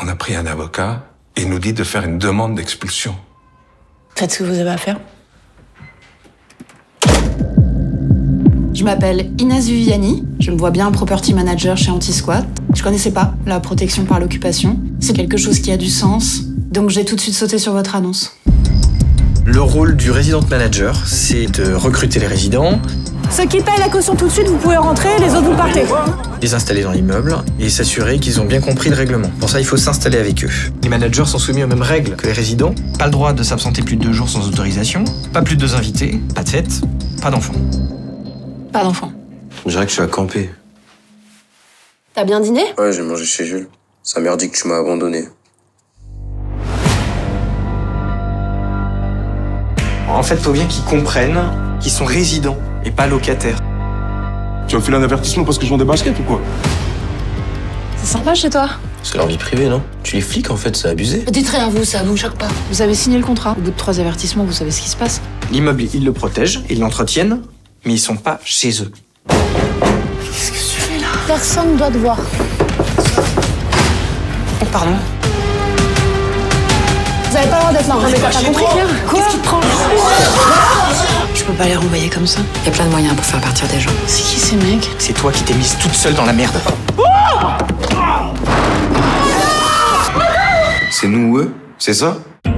On a pris un avocat et il nous dit de faire une demande d'expulsion. Faites ce que vous avez à faire. Je m'appelle Inès Viviani. Je me vois bien property manager chez Anti-Squat. Je connaissais pas la protection par l'occupation. C'est quelque chose qui a du sens. Donc j'ai tout de suite sauté sur votre annonce. Le rôle du resident manager, c'est de recruter les résidents, Ceux qui payent la caution tout de suite, vous pouvez rentrer, les autres, vous partez. les installer dans l'immeuble et s'assurer qu'ils ont bien compris le règlement. Pour ça, il faut s'installer avec eux. Les managers sont soumis aux mêmes règles que les résidents. Pas le droit de s'absenter plus de 2 jours sans autorisation, pas plus de 2 invités, pas de fête, pas d'enfants. Pas d'enfant. On dirait que je suis à camper. T'as bien dîné? Ouais, j'ai mangé chez Jules. Sa mère dit que tu m'as abandonné. En fait, faut bien qu'ils comprennent qu'ils sont résidents et pas locataires. Tu vas me filer un avertissement parce que je vends des baskets ou quoi? C'est sympa chez toi. C'est leur vie privée, non? Tu les flics, en fait, c'est abusé. Dites rien à vous, ça vous choque pas. Vous avez signé le contrat. Au bout de 3 avertissements, vous savez ce qui se passe. L'immeuble, ils le protègent, ils l'entretiennent, mais ils sont pas chez eux. Qu'est-ce que tu fais là? Personne ne doit te voir. Oh, pardon. Vous avez pas le droit d'être là. Non, mais t'as pas compris, Claire? Qu'est-ce qui te prend? Je peux pas les renvoyer comme ça. Il y a plein de moyens pour faire partir des gens. C'est qui ces mecs? C'est toi qui t'es mise toute seule dans la merde. C'est nous ou eux? C'est ça?